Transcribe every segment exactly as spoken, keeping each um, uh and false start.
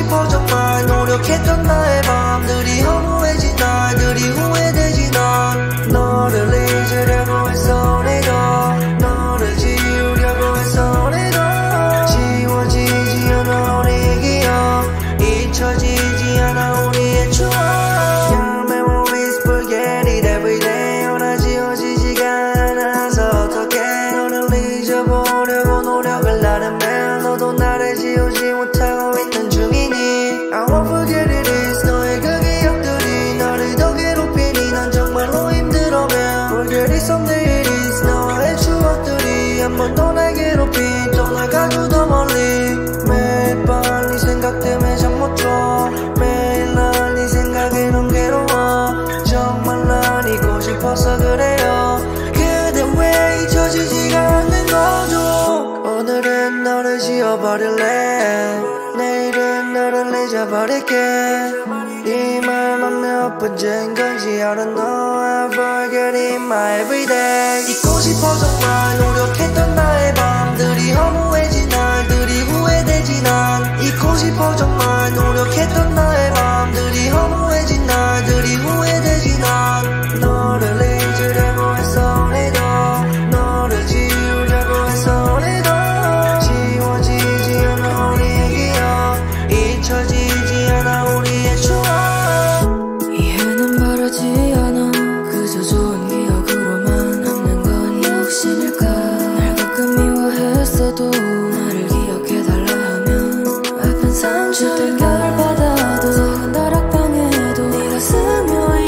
싶어 정말 노력했던 나의 밤들이 허무해진 날들이 후회되지 난 너를 잊으려고 했어 오늘도 너를 지우려고 했어 오늘도 지워지지 않아 우리의 기억 잊혀지지 않아 우리의 추억 Your memories forget it every day 하나 지워지지가 않아서 어떡해 너를 잊어보려고 노력을 하는데 너도 나를 지우지 못하고 있는 중이니 I won't forget it is 너의 그 기억들이 나를 더 괴롭히니 난 정말로 힘들어만 Forget it someday it is 너의 추억들이 한 번 더 날 괴롭힌 떠나가고 더 멀리 매일 밤 네 생각 때문에 잠 못 자 매일 날 네 생각에 넌 괴로워 정말 난 잊고 싶어서 그래요 그대 왜 잊혀지지가 않는 거죠 오늘은 너를 지워버릴래 내일은 너를 잊어버릴게 이 말만 몇 번째인 건지 I don't know I forget it my everyday 잊고 싶어 정말 노력했던 나의 밤들이 허무해진 날들이 후회되지 난 잊고 싶어 정말 노력했던 나의 밤들이 허무해진 날들이 후회되지 난 너를 잊으려고 했어 오늘도 너를 지우려고 했어 오늘도 지워지지 않아 우리의 기억 잊혀지지 않아 우리의 추억 이해는 바라지 않아 그저 좋은 기억으로만 남는 건 욕심일까 날 가끔 미워했어도 나를 기억해달라 하면 아픈 상처를 걸 받아도 작은 다락방에도 네가 스며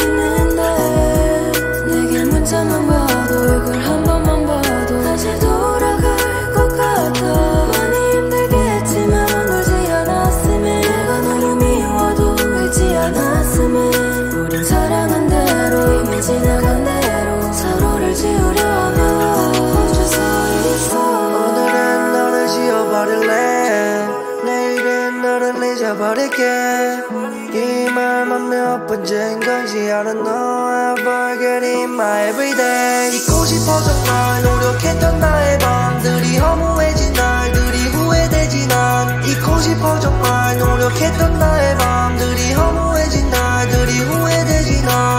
있는데 내게 문자만 봐도 얼굴 한 번만 봐도 다시 돌아갈 것 같아 많이 힘들겠지만 울지 않았으면 내가 너무 미워도 울지 않았으면 우린 사랑한 대로 이미 지나간 대로 서로를 지우려 하면 어쩔 수 있어 오늘은 너를 지워버릴래 내일은 너를 잊어버릴게 이 말만 몇 번째인 건지 I don't know I forget it my everyday 잊고 싶어 정말 노력했던 나의 밤들이 허무해진 날들이 후회되지 난 잊고 싶어 정말 노력했던 나의 밤들이 허무해진 날들이 후회되지 난